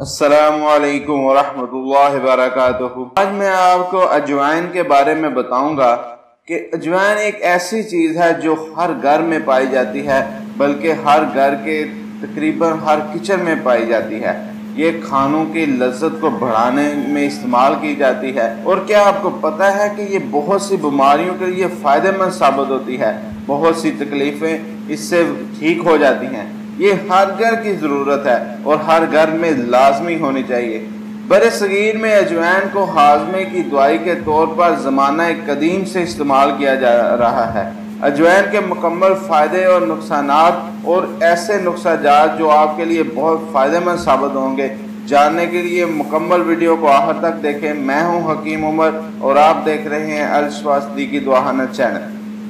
अस्सलामु अलैकुम वरहमतुल्लाहि वबरकातुहू। आज मैं आपको अजवाइन के बारे में बताऊंगा कि अजवाइन एक ऐसी चीज़ है जो हर घर में पाई जाती है, बल्कि हर घर के तकरीबन हर किचन में पाई जाती है। ये खानों की लज्जत को बढ़ाने में इस्तेमाल की जाती है। और क्या आपको पता है कि ये बहुत सी बीमारियों के लिए फ़ायदेमंद साबित होती है। बहुत सी तकलीफ़ें इससे ठीक हो जाती हैं। ये हर घर की ज़रूरत है और हर घर में लाजमी होनी चाहिए। बरसगीर में अजवाइन को हाजमे की दवाई के तौर पर ज़माना कदीम से इस्तेमाल किया जा रहा है। अजवाइन के मुकम्मल फ़ायदे और नुकसानात और ऐसे नुस्ख़ाजात जो आपके लिए बहुत फ़ायदेमंद साबित होंगे, जानने के लिए मुकम्मल वीडियो को आखिर तक देखें। मैं हूँ हकीम उमर और आप देख रहे हैं अल शिफा सिद्दीकी दुआखाना चैनल।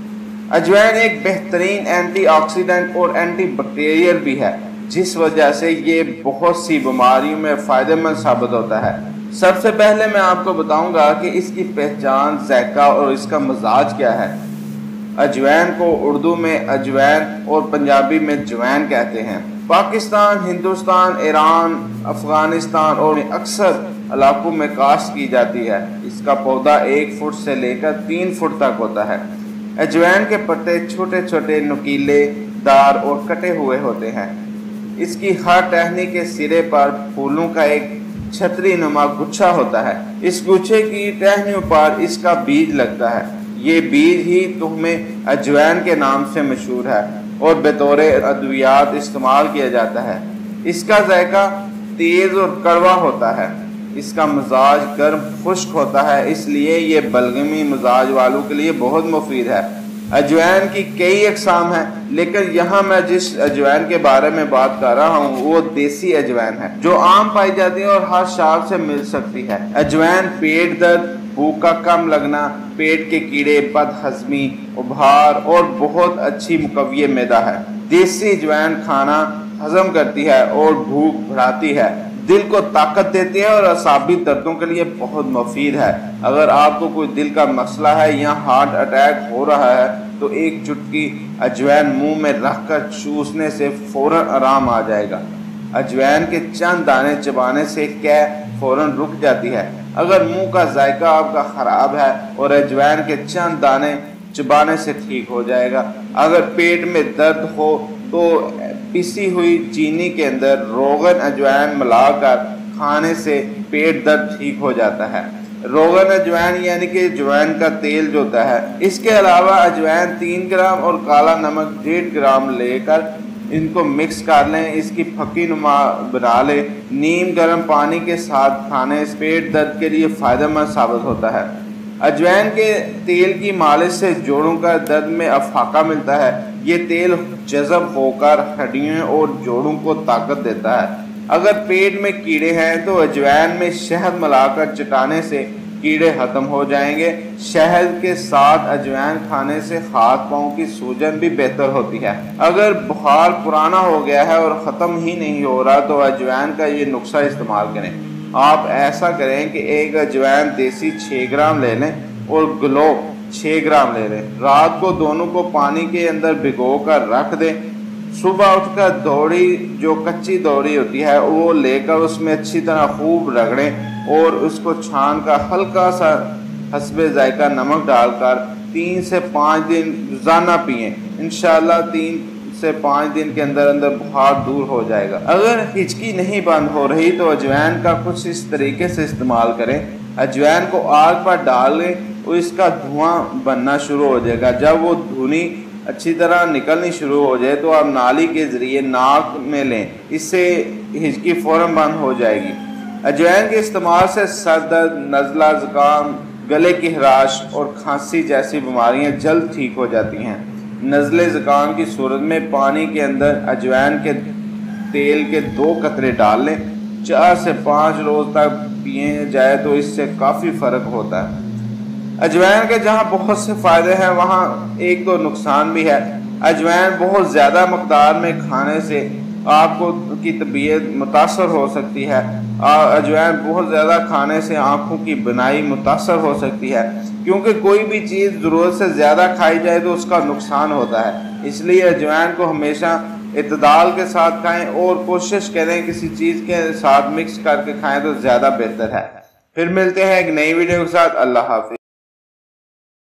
अजवाइन एक बेहतरीन एंटीऑक्सीडेंट और एंटी बैक्टीरियल भी है, जिस वजह से ये बहुत सी बीमारियों में फ़ायदेमंद साबित होता है। सबसे पहले मैं आपको बताऊंगा कि इसकी पहचान, ज़ायका और इसका मजाज क्या है। अजवाइन को उर्दू में अजवैन और पंजाबी में जवैन कहते हैं। पाकिस्तान, हिंदुस्तान, ईरान, अफ़गानिस्तान और अक्सर इलाकों में काश्त की जाती है। इसका पौधा 1 फुट से लेकर 3 फुट तक होता है। अजवाइन के पत्ते छोटे छोटे, नुकीले, दार और कटे हुए होते हैं। इसकी हर टहनी के सिरे पर फूलों का एक छतरी नुमा गुच्छा होता है। इस गुच्छे की टहनियों पर इसका बीज लगता है। ये बीज ही तुहमे अजवाइन के नाम से मशहूर है और बतौर अद्वियात इस्तेमाल किया जाता है। इसका जायका तेज़ और कड़वा होता है। इसका मिजाज गर्म खुश्क होता है, इसलिए ये बलगमी मिजाज वालों के लिए बहुत मुफीद है। अजवाइन की कई अक़साम हैं, लेकिन यहाँ मैं जिस अजवाइन के बारे में बात कर रहा हूँ वो देसी अजवाइन है, जो आम पाई जाती है और हर शॉप से मिल सकती है। अजवाइन पेट दर्द, भूख का कम लगना, पेट के कीड़े, बदहज़मी, उभार और बहुत अच्छी मुकव्वी मैदा है। देसी अजवाइन खाना हजम करती है और भूख बढ़ाती है, दिल को ताकत देती है और असाबी दर्दों के लिए बहुत मुफीद है। अगर आपको कोई दिल का मसला है या हार्ट अटैक हो रहा है तो एक चुटकी अजवाइन मुंह में रखकर चूसने से फ़ौरन आराम आ जाएगा। अजवाइन के चंद दाने चबाने से कै फ़ौरन रुक जाती है। अगर मुंह का जायका आपका ख़राब है और अजवाइन के चंद दाने चबाने से ठीक हो जाएगा। अगर पेट में दर्द हो तो पिसी हुई चीनी के अंदर रोगन अजवाइन मिलाकर खाने से पेट दर्द ठीक हो जाता है। रोगन अजवाइन यानी कि अजवाइन का तेल जो होता है। इसके अलावा अजवाइन 3 ग्राम और काला नमक 1.5 ग्राम लेकर इनको मिक्स कर लें। इसकी फकी नुमा बना लें। नीम गर्म पानी के साथ खाने से पेट दर्द के लिए फ़ायदेमंद साबित होता है। अजवाइन के तेल की मालिश से जोड़ों का दर्द में अफाका मिलता है। ये तेल जज़ब होकर हड्डियों और जोड़ों को ताकत देता है। अगर पेट में कीड़े हैं तो अजवाइन में शहद मिलाकर चटाने से कीड़े ख़त्म हो जाएंगे। शहद के साथ अजवाइन खाने से हाथ पाँव की सूजन भी बेहतर होती है। अगर बुखार पुराना हो गया है और ख़त्म ही नहीं हो रहा तो अजवाइन का ये नुस्खा इस्तेमाल करें। आप ऐसा करें कि एक अजवाइन देसी 6 ग्राम ले लें और ग्लो 6 ग्राम ले लें। रात को दोनों को पानी के अंदर भिगो कर रख दें। सुबह उठकर दौड़ी, जो कच्ची दौड़ी होती है, वो लेकर उसमें अच्छी तरह खूब रगड़ें और उसको छान कर हल्का सा हस्बे जायका नमक डालकर 3 से 5 दिन रोज़ाना पिएँ। इंशाअल्लाह 3 से 5 दिन के अंदर अंदर बुखार दूर हो जाएगा। अगर हिचकी नहीं बंद हो रही तो अजवाइन का कुछ इस तरीके से इस्तेमाल करें। अजवाइन को आग पर डाल लें और इसका धुआं बनना शुरू हो जाएगा। जब वो धुनी अच्छी तरह निकलनी शुरू हो जाए तो आप नाली के ज़रिए नाक में लें, इससे हिचकी फ़ौरन बंद हो जाएगी। अजवाइन के इस्तेमाल से सर दर्द, नज़ला, ज़ुकाम, गले की खराश और खांसी जैसी बीमारियां जल्द ठीक हो जाती हैं। नज़ले ज़ुकाम की सूरत में पानी के अंदर अजवाइन के तेल के 2 कतरे डाल लें। 4 से 5 रोज़ तक पिए जाए तो इससे काफ़ी फ़र्क होता है। अजवाइन के जहाँ बहुत से फ़ायदे हैं वहाँ एक तो नुकसान भी है। अजवाइन बहुत ज़्यादा मकदार में खाने से आपको की तबीयत मुतासर हो सकती है। अजवाइन बहुत ज़्यादा खाने से आँखों की बनाई मुतासर हो सकती है, क्योंकि कोई भी चीज़ ज़रूरत से ज़्यादा खाई जाए तो उसका नुकसान होता है। इसलिए अजवाइन को हमेशा اعتدال کے ساتھ کھائیں اور کوشش کریں کسی چیز کے ساتھ مکس کر کے کھائیں تو زیادہ بہتر ہے۔ پھر ملتے ہیں ایک نئی ویڈیو کے ساتھ۔ اللہ حافظ۔